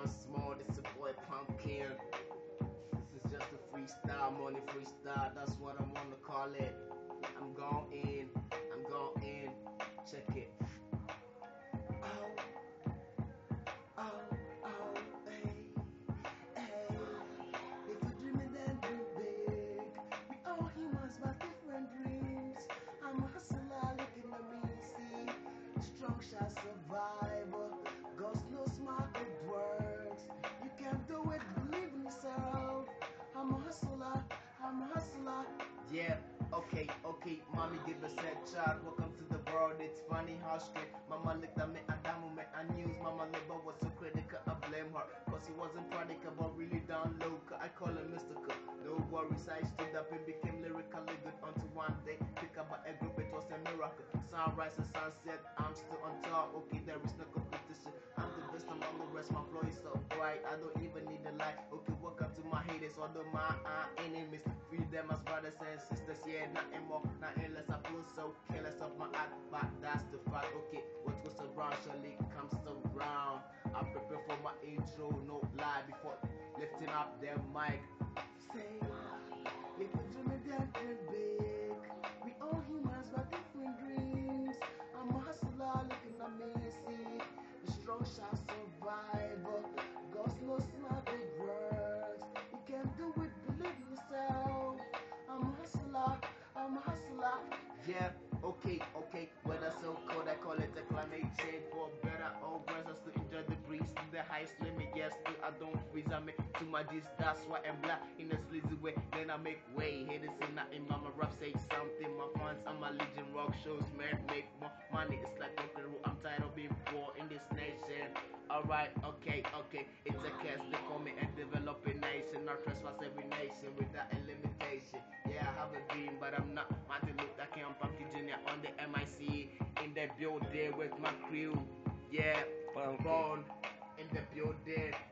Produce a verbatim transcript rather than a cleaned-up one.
once more. This is boy Pumpkin. This is just a freestyle, money freestyle. That's what I wanna call it. I'm going in, I'm going in. Check it. Oh, oh, oh, hey, hey. If you're dreaming, then dream big. We all humans, but different dreams. I'm a hustler, looking at me, see. Strong shall survive. Ghost no smart, it works. You can do it, believe in yourself. I'm a hustler, I'm a hustler. Yeah, okay, okay, mommy give a sad child. Welcome to the world, it's funny how straight. Mama looked at me and down me and news. Mama labor was so critical, I blame her. Cause he wasn't practical, but really down low. I call him mystical. No worries, I stood up and became lyrically good until one day. Pick up a group, it was a miracle. Sunrise and sunset, I'm still on top. Okay, there is no competition. I'm the best among the rest, my flow is so bright. I don't even need a light. Okay, welcome to my haters, although my uh, enemies. Free them as brothers and sisters, yeah, nothing more, nothing less. I feel so careless of my act, but that's the fact. Okay, what goes around surely comes around. I prepare for my intro, no lie, before lifting up their mic. Say, if you're dreaming that dream big, we all humans but different dreams. I'm a hustler, looking at me, see, the strong shall survive. God's no smart, it works. You can do it, believe in yourself. I'm a hustler, I'm a hustler. Yeah, okay, okay. Weather so cold, I call it a climate change. For better or worse, I still enjoy the breeze to the highest limit. Yes, still I don't freeze. I make too much this, that's why I'm black in a sleazy way. Then I make way. Hey, this ain't nothing, mama rap say something. My fans and my legion rock shows, man, make more money. It's like rock and roll. I'm tired of being poor in this nation. Alright, okay, okay. It's a case, they call me a developing nation. I trespass every nation without a limitation. Yeah, I have a dream, but I'm not Martin Luther King. I'm Pumpkin Junior on the M I C. In the building with my crew. Yeah, born in the building.